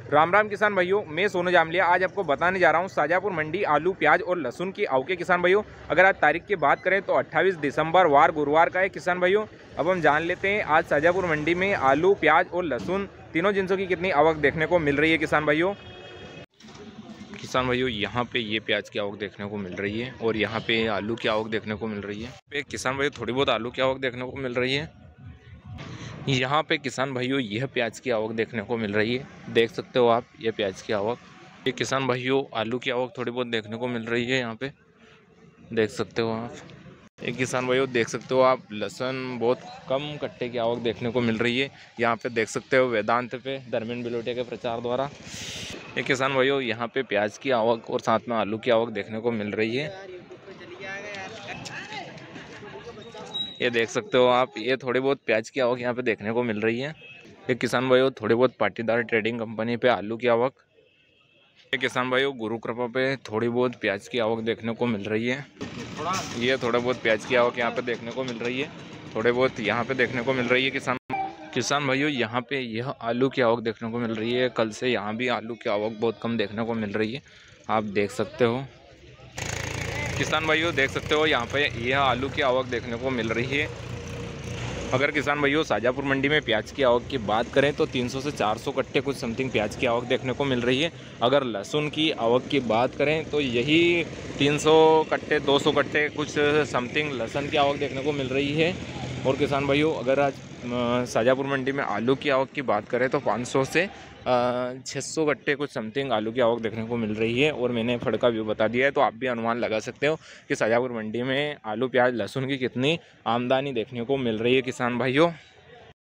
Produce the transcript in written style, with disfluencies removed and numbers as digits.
राम राम किसान भाइयों, मैं सोनू जामलिया आज आपको बताने जा रहा हूं शाजापुर मंडी आलू, प्याज और लहसुन की आवक के किसान भाइयों। अगर आज तारीख की बात करें तो 28 दिसंबर वार गुरुवार का है किसान भाइयों। अब हम जान लेते हैं आज शाजापुर मंडी में आलू, प्याज और लहसुन तीनों जिनसों की कितनी आवक देखने को मिल रही है किसान भाइयों। यहाँ पे ये प्याज की आवक देखने को मिल रही है और यहाँ पे आलू की आवक देखने को मिल रही है। किसान भाइयों थोड़ी बहुत आलू की आवक देखने को मिल रही है। यहाँ पे किसान भाइयों यह प्याज की आवक देखने को मिल रही है, देख सकते हो आप ये प्याज की आवक। ये किसान भाइयों आलू की आवक थोड़ी बहुत देखने को मिल रही है, यहाँ पे देख सकते हो आप। ये किसान भाइयों देख सकते हो आप लहसुन बहुत कम कट्टे की आवक देखने को मिल रही है। यहाँ पे देख सकते हो वेदांत पे धर्मेंद्र बिलोटिया के प्रचार द्वारा। ये किसान भाइयों यहाँ पे प्याज की आवक और साथ में आलू की आवक देखने को मिल रही है। ये देख सकते हो आप, ये थोड़ी बहुत प्याज की आवक यहाँ पे देखने को मिल रही है। ये किसान भाइयों थोड़ी बहुत पाटीदार ट्रेडिंग कंपनी पे आलू की आवक। ये किसान भाइयों गुरु कृपा पे थोड़ी बहुत प्याज की आवक देखने को मिल रही है। ये थोड़ा बहुत प्याज की आवक यहाँ पे देखने को मिल रही है, थोड़े बहुत यहाँ पे देखने को मिल रही है किसान भाइयों यहाँ पे यह आलू की आवक देखने को मिल रही है। कल से यहाँ भी आलू की आवक बहुत कम देखने को मिल रही है, आप देख सकते हो। किसान भाइयों देख सकते हो यहाँ पे यह आलू की आवक देखने को मिल रही है। अगर किसान भाइयों शाजापुर मंडी में प्याज की आवक की बात करें तो 300 से 400 कट्टे कुछ समथिंग प्याज की आवक देखने को मिल रही है। अगर लहसुन की आवक की बात करें तो यही 300 कट्टे 200 कट्टे कुछ समथिंग लहसुन की आवक देखने को मिल रही है। और किसान भाइयों अगर आज शाजापुर मंडी में आलू की आवक की बात करें तो 500 से 600 कट्टे कुछ समथिंग आलू की आवक देखने को मिल रही है। और मैंने फड़ का व्यू बता दिया है, तो आप भी अनुमान लगा सकते हो कि शाजापुर मंडी में आलू, प्याज, लहसुन की कितनी आमदनी देखने को मिल रही है किसान भाइयों।